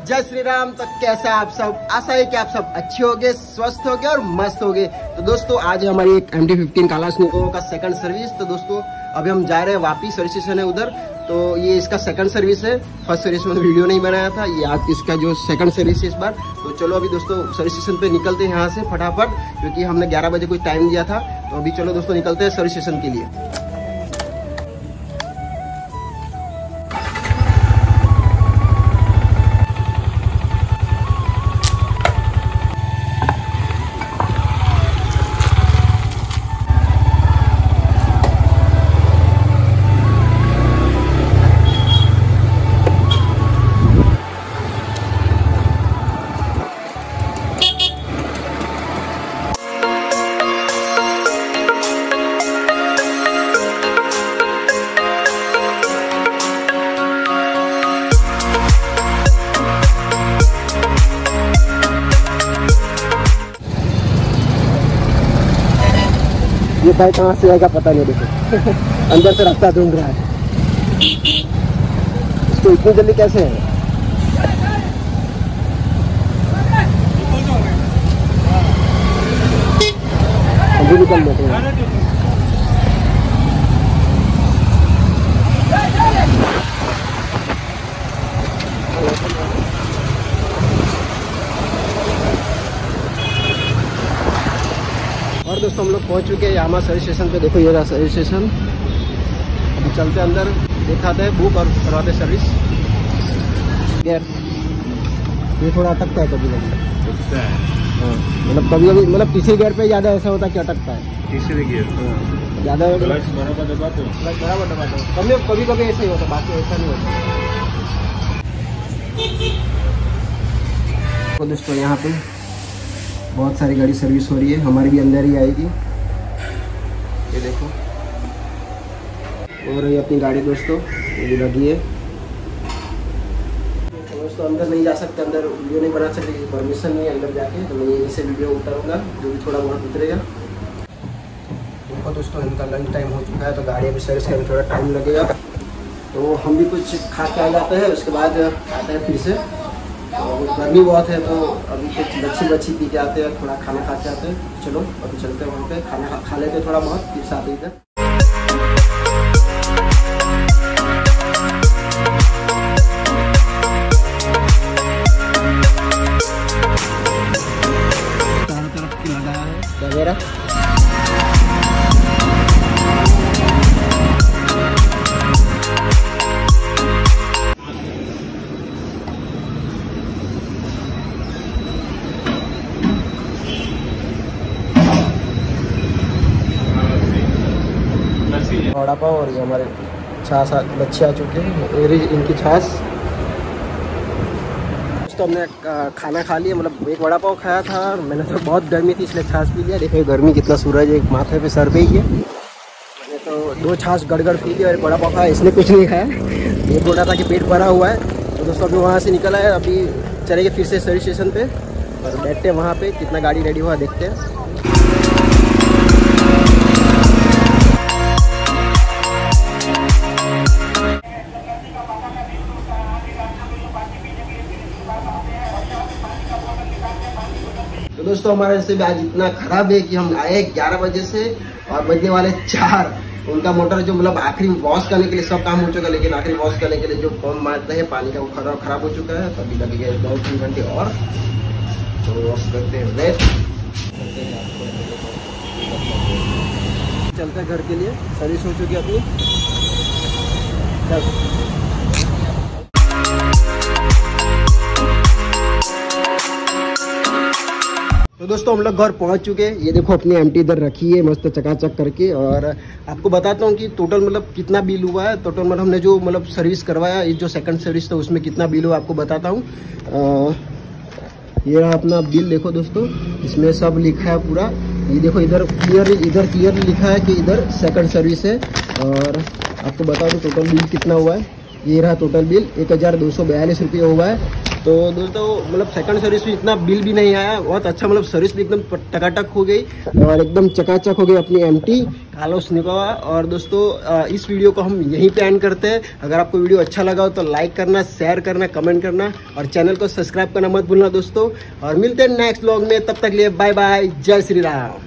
जय श्री राम। तो कैसा आप सब, आशा है कि आप सब अच्छे होगे, स्वस्थ होगे और मस्त होगे। तो दोस्तों आज हमारी एक MT-15 कालाशनिकोव का सेकंड सर्विस। तो दोस्तों अभी हम जा रहे हैं वापस, सर्विस स्टेशन है उधर। तो ये इसका सेकंड सर्विस है। फर्स्ट सर्विस में वीडियो नहीं बनाया था, ये आज इसका जो सेकंड सर्विस है इस बार। तो चलो अभी दोस्तों सर्विस स्टेशन पे निकलते हैं यहाँ से फटाफट, क्योंकि हमने 11 बजे कोई टाइम दिया था। तो अभी चलो दोस्तों निकलते हैं सर्विस स्टेशन के लिए। ये भाई कहाँ से आएगा पता नहीं, देखो अंदर से रास्ता ढूंढ रहा है। इसको इतनी जल्दी कैसे है? अभी निकल लेते हैं। और दोस्तों हम लोग पहुंच चुके हैं यामा सर्विस स्टेशन पे। देखो ये रहा सर्विस स्टेशन। अभी चलते अंदर, दिखाते हैं बुक और करवाते सर्विस। गियर ये थोड़ा अटकता है कभी कभी। हाँ मतलब कभी कभी, मतलब तीसरे गियर पे ज़्यादा ऐसा होता है कि अटकता है। तीसरे गियर ज़्यादा बराबर दबाते हो, कभी कभी ऐसा ही होता है, बाकी ऐसा नहीं होता। तो दोस्तों यहाँ पे बहुत सारी गाड़ी सर्विस हो रही है, हमारी भी अंदर ही आएगी। ये देखो, और ये अपनी गाड़ी दोस्तों ये भी लगी है। तो दोस्तों अंदर नहीं जा सकते, अंदर वीडियो नहीं बना सकते, परमिशन नहीं है अंदर जाके। तो मैं यहीं से वीडियो उतारूंगा, जो भी थोड़ा बहुत उतरेगा। देखो दोस्तों इनका लंच टाइम हो चुका है, तो गाड़ी अभी सर्विस करने में थोड़ा टाइम लगेगा। तो हम भी कुछ खा के आ जाते हैं, उसके बाद आते हैं फिर से। गर्मी बहुत है, तो अभी कुछ बच्ची पी के आते हैं, थोड़ा खाना खा के आते हैं। चलो अभी चलते हैं वहाँ पे, खाना खा लेते थोड़ा बहुत, फिर से आते इधर। चारों तरफ की लगाया है वगैरह। वड़ा पाव और ये हमारे छाछ बच्चे आ चुके हैं, इनकी छाछ। तो हमने खाना खा लिया, मतलब एक वड़ा पाव खाया था। मैंने तो बहुत गर्मी थी इसलिए छाछ पी लिया। देखो गर्मी कितना, सूरज एक माथे पे सर पे ही है। मैंने तो 2 छाछ गड़गड़ पी लिया और एक वड़ा पाव खाया, इसने कुछ नहीं खाया। ये बोल रहा था कि पेट भरा हुआ है। तो दोस्तों अभी वहाँ से निकल आए, अभी चलेंगे फिर से सर्विस स्टेशन पे और बैठते हैं वहाँ पे, कितना गाड़ी रेडी हुआ देखते हैं। तो दोस्तों हमारा नसीब आज इतना खराब है कि हम आए 11 बजे से और बजने वाले 4। उनका मोटर जो मतलब आखिरी वॉश करने के लिए सब काम हो चुका है, लेकिन आखिरी वॉश करने के लिए जो पंप मारते हैं पानी का, वो खराब हो चुका है। तो अभी लगेगा 2-3 घंटे और, तो वॉश करते हैं वेट। चलते हैं घर के लिए, सर्विस हो चुकी है अपनी। तो दोस्तों हम लोग घर पहुंच चुके हैं। ये देखो अपनी MT इधर रखी है मस्त चकाचक करके। और आपको बताता हूँ कि टोटल मतलब कितना बिल हुआ है। टोटल मतलब हमने जो मतलब सर्विस करवाया, ये जो सेकंड सर्विस था उसमें कितना बिल हुआ आपको बताता हूँ। ये रहा अपना बिल, देखो दोस्तों इसमें सब लिखा है पूरा। ये देखो इधर क्लियर लिखा है कि इधर सेकंड सर्विस है। और आपको बता दूँ टोटल बिल कितना हुआ है। ये रहा टोटल बिल 1242 रुपये हुआ है। तो दोस्तों मतलब सेकंड सर्विस में इतना बिल भी नहीं आया, बहुत अच्छा, मतलब सर्विस भी एकदम टकाटक हो गई और एकदम चकाचक हो गई अपनी MT कार्लोस निकोवा। और दोस्तों इस वीडियो को हम यहीं पे एंड करते हैं। अगर आपको वीडियो अच्छा लगा हो तो लाइक करना, शेयर करना, कमेंट करना और चैनल को सब्सक्राइब करना मत भूलना दोस्तों। और मिलते हैं नेक्स्ट व्लॉग में, तब तक लिए बाय बाय, जय श्री राम।